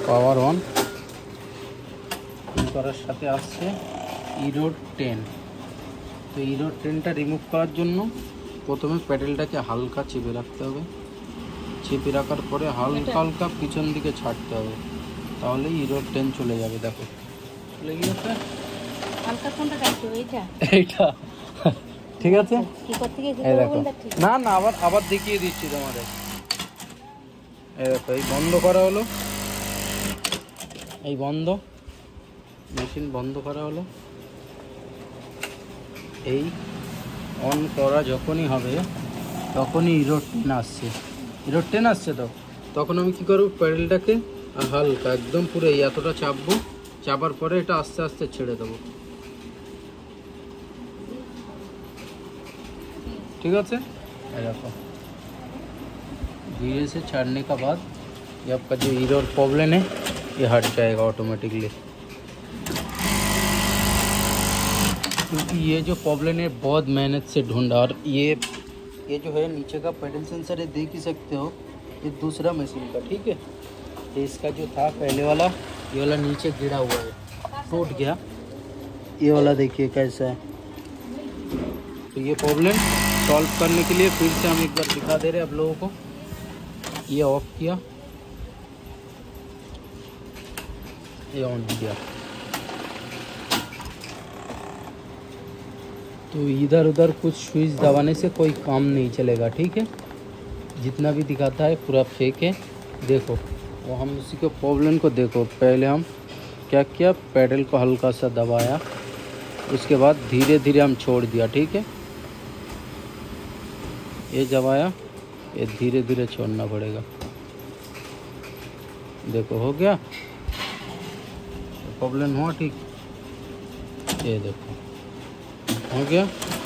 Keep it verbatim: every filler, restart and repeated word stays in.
Power on করার সাথে আসছে ইরো টেন। তো ইরো টেনটা রিমুভ করার জন্য প্রথমে প্যাডেলটাকে হালকা চেপে রাখতে হবে। চেপে রাখার পরে হালকা হালকা পিছন দিকে ছাড়তে হবে, তাহলে ইরো টেন চলে যাবে। দেখো চলে গিয়েছে। হালকা কোনটা রাখছো? এইটা এইটা ঠিক আছে। কি করতে গিয়ে এই দেখো, না না আবার আবার দেখিয়ে দিচ্ছি তোমাদের। এই দেখো, এই বন্ধ করা হলো, এই বন্ধ, মেশিন বন্ধ করা হলো। এই অন করা যখনই হবে তখনই ইরো টেন আসছে, ইরো টেন আসছে। তো তখন আমি কী করবো, প্যাডেলটাকে হালকা একদম পুরো এই এতটা চাপবো, চাপার পরে এটা আস্তে আস্তে ছেড়ে দেবো। ठीक है। देखो धीरे से छाड़ने का बाद ये आपका जो इरर प्रॉब्लम है ये हट जाएगा ऑटोमेटिकली, क्योंकि ये जो प्रॉब्लम है बहुत मेहनत से ढूंढा। और ये ये जो है नीचे का पेडल सेंसर है, देख ही सकते हो, ये दूसरा मशीन का। ठीक है, ये इसका जो था पहले वाला, ये वाला नीचे गिरा हुआ है, टूट गया। ये वाला देखिए कैसा है। तो ये प्रॉब्लम सॉल्व करने के लिए फिर से हम एक बार दिखा दे रहे हैं आप लोगों को। ये ऑफ किया, ये ऑन किया, तो इधर उधर कुछ स्विच दबाने से कोई काम नहीं चलेगा। ठीक है, जितना भी दिखाता है पूरा फेक है। देखो वो हम उसी के प्रॉब्लम को देखो, पहले हम क्या किया, पैडल को हल्का सा दबाया, उसके बाद धीरे धीरे हम छोड़ दिया। ठीक है, ये दबाया, ये धीरे धीरे छोड़ना पड़ेगा। देखो हो गया, प्रॉब्लम हुआ। ठीक, ये देखो हो गया।